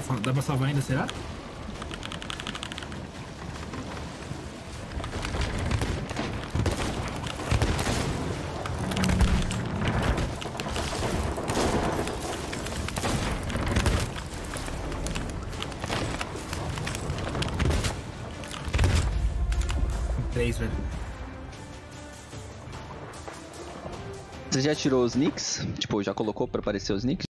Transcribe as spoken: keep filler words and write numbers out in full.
Dá pra salvar ainda, será? Três, velho. Você já tirou os nicks? Tipo, já colocou pra aparecer os nicks?